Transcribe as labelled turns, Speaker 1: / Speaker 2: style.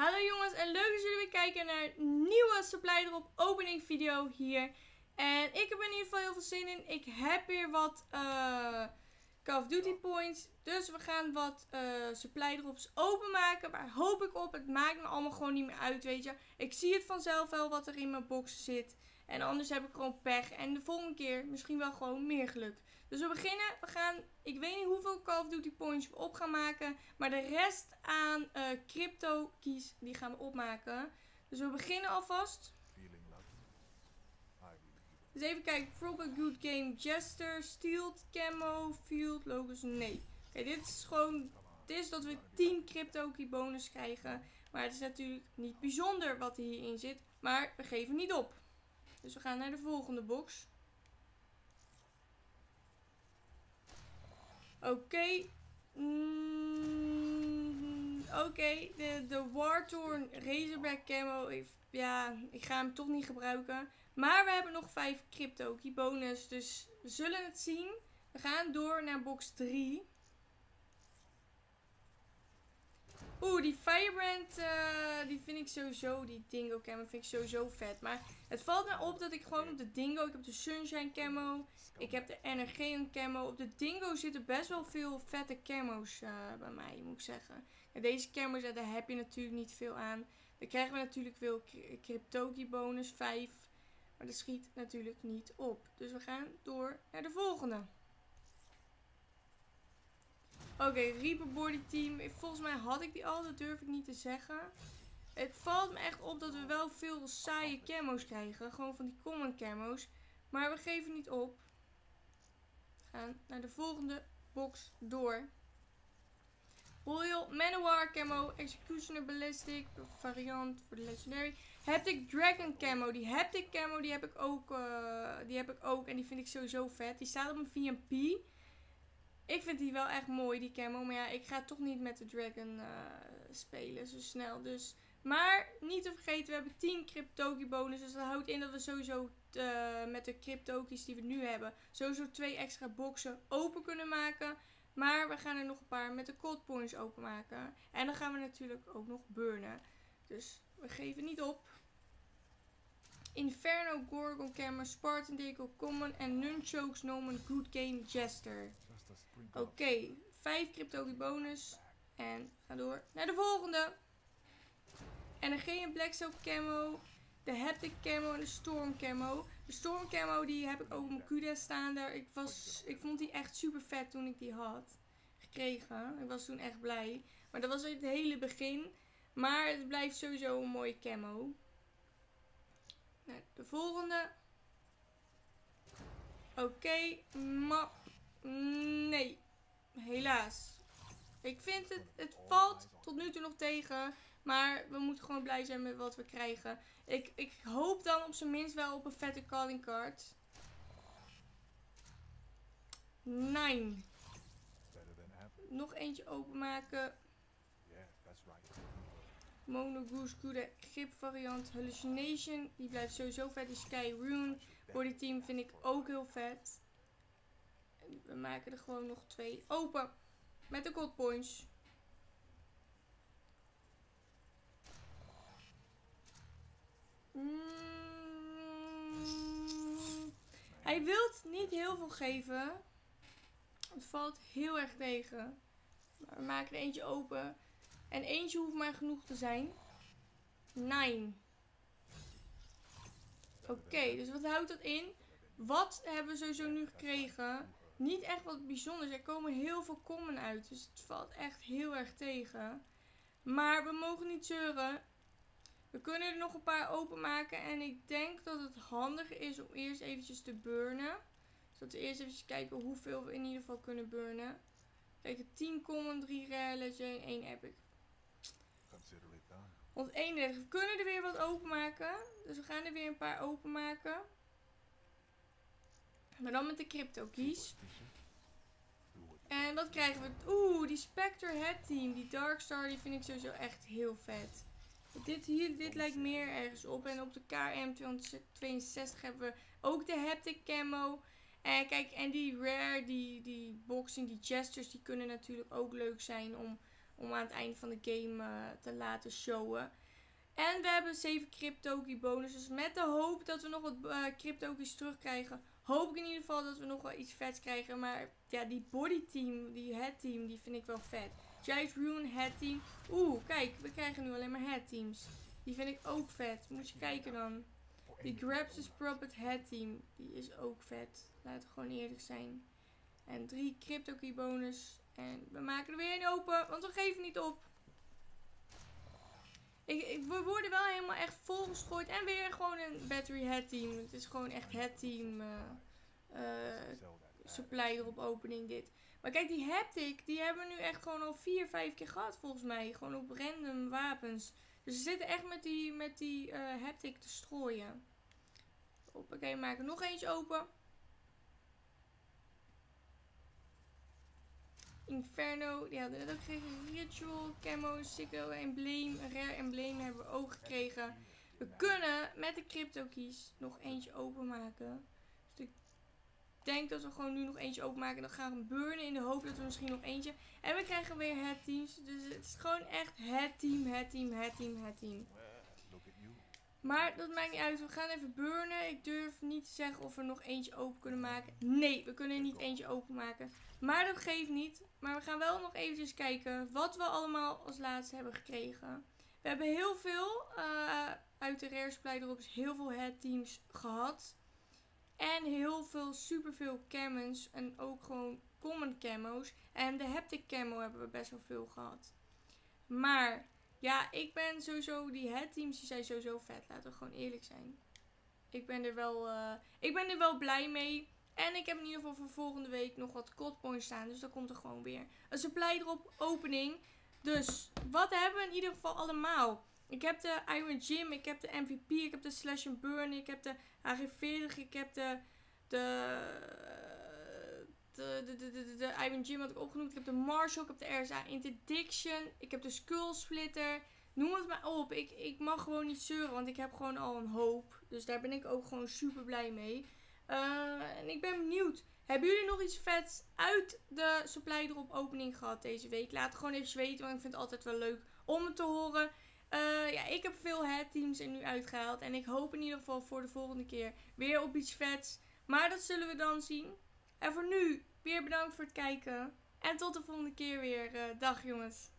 Speaker 1: Hallo jongens en leuk dat jullie weer kijken naar een nieuwe Supply Drop opening video hier. En ik heb er in ieder geval heel veel zin in. Ik heb weer wat Call of Duty points. Dus we gaan wat Supply Drops openmaken. Waar hoop ik op? Het maakt me allemaal gewoon niet meer uit, weet je. Ik zie het vanzelf wel wat er in mijn box zit. En anders heb ik gewoon pech. En de volgende keer misschien wel gewoon meer geluk. Dus we beginnen. We gaan, ik weet niet hoeveel Call of Duty points we op gaan maken. Maar de rest aan crypto keys, die gaan we opmaken. Dus we beginnen alvast. Dus even kijken. Proper Good Game, Jester, Stealed, Camo, Field, Logos, nee. Oké, dit is gewoon, dit is dat we 10 crypto key bonus krijgen. Maar het is natuurlijk niet bijzonder wat er hierin zit. Maar we geven niet op. Dus we gaan naar de volgende box. Oké. Oké, de Warthorn Razorback Camo. Ja, ik ga hem toch niet gebruiken. Maar we hebben nog 5 crypto key bonus. Dus we zullen het zien. We gaan door naar box 3. Oeh, die Firebrand, die vind ik sowieso, die Dingo Camo vind ik sowieso vet. Maar het valt me op dat ik gewoon op de Dingo, ik heb de Sunshine Camo, ik heb de Energeon Camo. Op de Dingo zitten best wel veel vette camo's bij mij, moet ik zeggen. En deze camo's, daar heb je natuurlijk niet veel aan. Dan krijgen we natuurlijk veel Cryptoki bonus, 5. Maar dat schiet natuurlijk niet op. Dus we gaan door naar de volgende. Oké, Reaper Body Team. Volgens mij had ik die al, dat durf ik niet te zeggen. Het valt me echt op dat we wel veel saaie camo's krijgen. Gewoon van die common camo's. Maar we geven niet op. We gaan naar de volgende box door. Royal Manowar Camo, Executioner Ballistic, variant voor de Legendary. Haptic Dragon Camo. Die Haptic Camo die heb ik ook en die vind ik sowieso vet. Die staat op een VMP. Ik vind die wel echt mooi, die camo. Maar ja, ik ga toch niet met de Dragon spelen zo snel. Dus. Maar niet te vergeten, we hebben 10 cryptoki bonus. Dus dat houdt in dat we sowieso met de cryptokies die we nu hebben, sowieso 2 extra boxen open kunnen maken. Maar we gaan er nog een paar met de cold points openmaken. En dan gaan we natuurlijk ook nog burnen. Dus we geven niet op. Inferno Gorgon Camera, Spartan Deco Common en Nunchokes Nomen Good Game Jester. Oké, 5 crypto bonus. En ga door naar de volgende. En geen Blackstone Camo, de Haptic Camo en de Storm Camo. De Storm Camo die heb ik ook op mijn Kuda staan. Daar, ik vond die echt super vet toen ik die had gekregen. Ik was toen echt blij. Maar dat was het hele begin. Maar het blijft sowieso een mooie camo. Nou, de volgende. Oké, maar nee. Helaas. Ik vind het valt tot nu toe nog tegen. Maar we moeten gewoon blij zijn met wat we krijgen. Ik hoop dan op zijn minst wel op een vette calling card. 9. Nog eentje openmaken. Mono Goose Kuda Grip variant Hallucination. Die blijft sowieso vet. Die Sky Rune Body Team vind ik ook heel vet. En we maken er gewoon nog 2 open. Met de gold points. Hij wilt niet heel veel geven. Het valt heel erg tegen. Maar we maken er eentje open. En eentje hoeft maar genoeg te zijn. 9. Oké, dus wat houdt dat in? Wat hebben we sowieso nu gekregen? Niet echt wat bijzonders. Er komen heel veel common uit. Dus het valt echt heel erg tegen. Maar we mogen niet zeuren. We kunnen er nog een paar openmaken. En ik denk dat het handiger is om eerst eventjes te burnen. Zodat we eerst eventjes kijken hoeveel we in ieder geval kunnen burnen. Kijk, 10 common, 3 rare, legend, 1 epic. 131. We kunnen er weer wat openmaken. Dus we gaan er weer een paar openmaken. Maar dan met de crypto keys. En wat krijgen we? Oeh, die Spectre Head Team. Die Darkstar, die vind ik sowieso echt heel vet. Dit lijkt meer ergens op. En op de KM 262 hebben we ook de Haptic Camo. En kijk, en die Rare, die boxing, die Jesters, die kunnen natuurlijk ook leuk zijn om om aan het einde van de game te laten showen. En we hebben 7 Cryptokie bonus. Dus met de hoop dat we nog wat Cryptokies terugkrijgen, hoop ik in ieder geval dat we nog wel iets vets krijgen. Maar ja, die body team, die head team, die vind ik wel vet. Giant Rune head team. Oeh, kijk, we krijgen nu alleen maar head teams. Die vind ik ook vet. Moet je kijken dan. Die Grabs Puppet head team, die is ook vet. Laten we gewoon eerlijk zijn. En 3 Cryptokie bonus. En we maken er weer een open, want we geven niet op. We worden wel helemaal echt volgestrooid. En weer gewoon een battery head team. Het is gewoon echt head team supply erop opening dit. Maar kijk, die haptic, die hebben we nu echt gewoon al 4, 5 keer gehad volgens mij. Gewoon op random wapens. Dus ze zitten echt met die haptic te strooien. Oké, we maken nog eentje open. Inferno, die hadden we net ook gekregen. Ritual, camo, sicko, embleem. Een rare embleem hebben we ook gekregen. We kunnen met de crypto keys nog eentje openmaken. Dus ik denk dat we gewoon nu nog eentje openmaken. Dan gaan we burnen in de hoop dat we misschien nog eentje. En we krijgen weer head teams. Dus het is gewoon echt head team, head team, head team, head team. Maar dat maakt niet uit. We gaan even burnen. Ik durf niet te zeggen of we nog eentje open kunnen maken. Nee, we kunnen er niet eentje openmaken. Maar dat geeft niet. Maar we gaan wel nog eventjes kijken wat we allemaal als laatste hebben gekregen. We hebben heel veel uit de rare supply drops, heel veel head teams gehad. En heel veel, superveel camos. En ook gewoon common camo's. En de haptic camo hebben we best wel veel gehad. Maar ja, ik ben sowieso, die head teams die zijn sowieso vet. Laten we gewoon eerlijk zijn. Ik ben er wel blij mee. En ik heb in ieder geval voor volgende week nog wat code points staan. Dus dan komt er gewoon weer een supply drop opening. Dus wat hebben we in ieder geval allemaal? Ik heb de Iron Gym, ik heb de MVP, ik heb de Slash and Burn, ik heb de HG40, ik heb de Iron Gym had ik opgenoemd. Ik heb de Marshall, ik heb de RSA Interdiction, ik heb de Skull Splitter. Noem het maar op. Ik mag gewoon niet zeuren, want ik heb gewoon al een hoop. Dus daar ben ik ook gewoon super blij mee. En ik ben benieuwd. Hebben jullie nog iets vets uit de supply drop opening gehad deze week? Laat het gewoon even weten, want ik vind het altijd wel leuk om het te horen. Ja, ik heb veel head teams er nu uitgehaald. En ik hoop in ieder geval voor de volgende keer weer op iets vets. Maar dat zullen we dan zien. En voor nu, weer bedankt voor het kijken. En tot de volgende keer weer. Dag jongens.